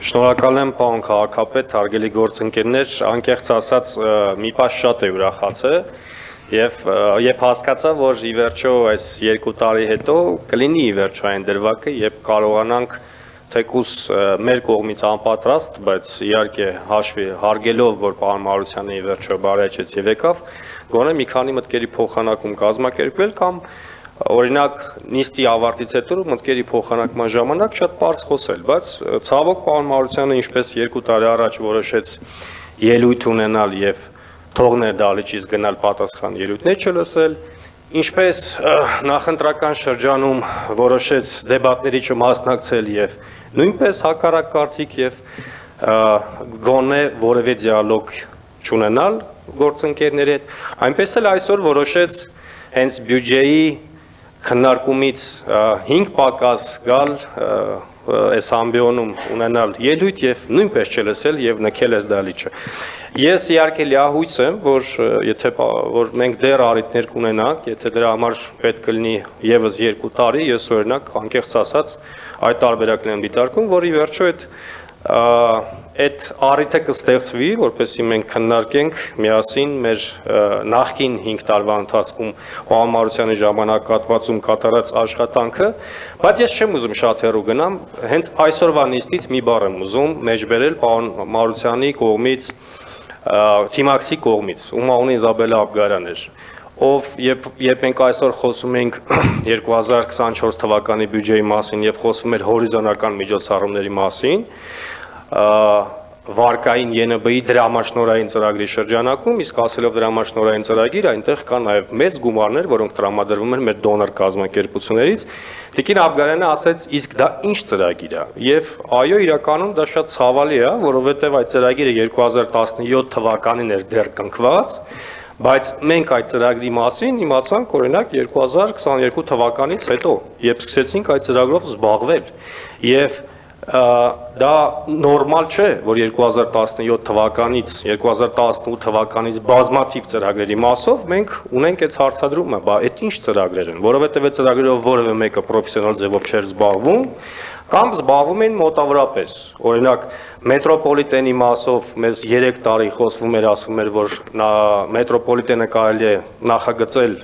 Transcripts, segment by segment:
Շնորհակալ եմ պարոն քաղաքապետ, հարգելի գործընկերներ, անկեղծ ասած մի բան շատ է ուրախացել եւ երբ հասկացա, որ ի վերջո այս 2 տարի հետո կլինի ի վերջո այն դրվագը, երբ կարողանանք թեկուզ մեր կողմից անպատրաստ, բայց իհարկե հաշվի հարգելով, որ պարոն Մարությանը ի վերջո բարեաճեց եւ եկավ, գոնե մի քանի մտքերի փոխանակում կազմակերպել կամ օրինակ նիստի ավարտից հետո մտքերի փոխանակման ժամանակ շատ բարձ խոսել, բայց ցավոք պարոն Մարությանը ինչպես 2 տարի առաջ որոշեց ելույթ ունենալ եւ թողնել դալիճից գնալ պատասխան ելույթներ չլսել, ինչպես նախընտրական շրջանում որոշեց դեբատների չմասնակցել եւ նույնպես հակառակ կարծիք եւ գոնե որևէ դիալոգ չունենալ գործընկերների հետ, այնպես էլ այսօր որոշեց հենց բյուջեի քննարկումից 5 պակաս գալ այս ամբիոնում ունենալ ելույթ եւ նույնպես չլսել եւ նքել այս դալիճը։ Ես իհարկե լիահույս եմ, որ մենք դեռ առիթներ կունենանք, եթե դրա համար պետք կլինի եւս 2 տարի, ես օրինակ անկեղծ ասած այդ տարբերակն եմ դիտարկում, որ ի վերջո այդ առիթը կստեղծվի, որպեսզի մենք քննարկենք միասին մեր նախկին 5 տարվա ընթացքում պարոն Մարությանի ժամանակահատվածում կատարած աշխատանքը, բայց ես չեմ ուզում շատ հեռու գնամ, հենց այսօրվա նիստից մի բառ եմ ուզում մեջբերել պարոն Մարությանի կողմից, թիմակցի կողմից, ում անունը Իզաբելլա Աբգարյան էր, ով երբ մենք այսօր խոսում ենք 2024 թվականի բյուջեի մասին եւ խոսում էր հորիզոնական միջոցառումների մասին, վարկային ԵՆԲ-ի դրամաշնորհային ծրագրի շրջանակում, իսկ ասելով դրամաշնորհային ծրագիր, այնտեղ կա նաև մեծ գումարներ, որոնք տրամադրվում են մեր դոնոր կազմակերպություններից։ Տիկին Աբգարյանը ասաց, իսկ դա ինչ ծրագիր է։ Եվ այո, իրականում դա շատ ցավալի է, որովհետև այդ ծրագիրը 2017 թվականին էր դեռ կնքված, բայց մենք այդ ծրագրի մասին իմացանք օրինակ 2022 թվականից հետո, երբ սկսեցինք այդ ծրագրով զբաղվել։ Եվ դա նորմալ չէ, որ 2017 թվականից 2018 թվականից բազմաթիվ ծրագրերի մասով մենք ունենք այս հարցադրումը, բա այդ ինչ ծրագրեր են, որովհետև այդ ծրագրերով որևէ մեկը պրոֆեսիոնալ ձևով չէր զբաղվում, կամ զբաղվում են մոտավորապես, օրինակ մետրոպոլիտենի մասով մեզ 3 տարի խոսվում էր, ասվում էր, որ մետրոպոլիտենը կարելի է նախագծել,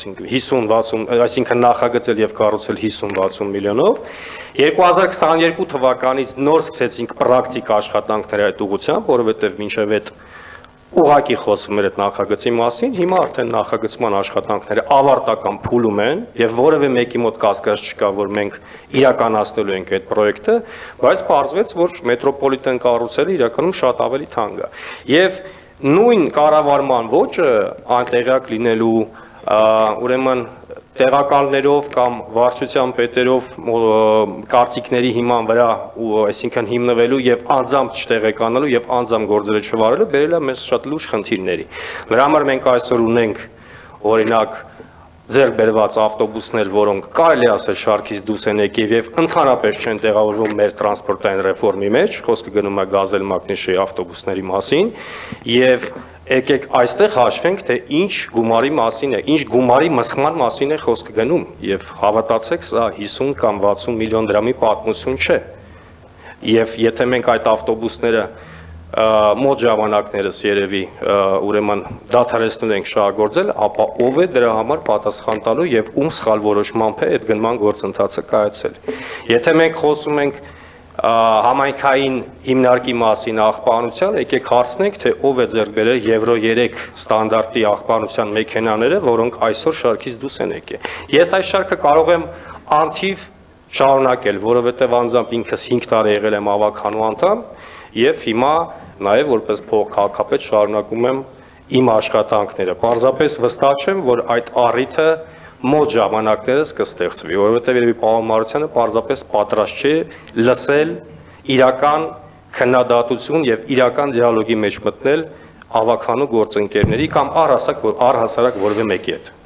այսինքն նախագծել եւ կառուցել 50-60 միլիոնով, 2022 թվականից նոր սկսեցինք պրակտիկ աշխատանքներ այդ ուղղությամբ, որովհետեւ մինչեւ այդ ուղղակի խոսվում էր այդ նախագծի մասին, հիմա արդեն նախագծման աշխատանքները ավարտական փուլում են եւ որևէ մեկի մոտ կասկած չկա, որ մենք իրականացնելու ենք այդ պրոյեկտը, բայց պարզվեց, որ մետրոպոլիտեն կառուցելը իրականում շատ ավելի թանկ է։ Եվ նույն կառավարման ոճը անտեղյակ լինելու, ուրեմն տեղակալներով կամ վարչության պետերով կարծիքների հիման վրա, այսինքն հիմնվելու եւ անձամբ չտեղեկանալու եւ անձամբ գործերը չվարելու բերել է մեզ շատ լուրջ խնդիրների։ Դրա համար մենք այսօր ունենք օրինակ ձեռք բերված ավտոբուսներ, որոնք կարելի ասել շարքից դուրս են եկել եւ ընդհանրապես չեն տեղավորվում մեր տրանսպորտային ռեֆորմի մեջ, խոսքը գնում է Գազել Մագնիշի ավտոբուսների մասին եւ եկեք այստեղ հաշվենք, թե ինչ գումարի մասին է, ինչ գումարի մսխման մասին է խոսքը գնում եւ հավատացեք, սա 50 կամ 60 միլիոն դրամի պատմություն չէ։ Եվ եթե մենք այդ ավտոբուսները մոտ ժամանակներս երևի ուրեմն դադարեցնում ենք շահագործել, ապա ով է դրա համար պատասխան տալու եւ ում սխալ որոշմամբ է այդ գնման գործընթացը կայացել։ Եթե մենք խոսում ենք համայնքային հիմնարկի մասին աղբանության, եկեք հարցնենք, թե ով է ձեռք բերել Եվրո 3 ստանդարտի աղբանության մեքենաները, որոնք այսօր շարքից դուրս են եկել։ Ես այս շարքը կարող եմ անթիվ շարունակել, որովհետև անձամբ ինքս 5 տարի եղել եմ ավականու անդամ եւ հիմա նաեւ որպես փոխքաղաքապետ շարունակում եմ իմ աշխատանքները։ Պարզապես վստահ եմ, որ այդ առիթը մոտ ժամանակներս կստեղծվի, որովհետև երևի պարոն Մարությանը պարզապես պատրաստ չէ լսել իրական քննադատություն եւ իրական դիալոգի մեջ մտնել ավականու գործընկերների կամ առհասարակ որևէ մեկի հետ։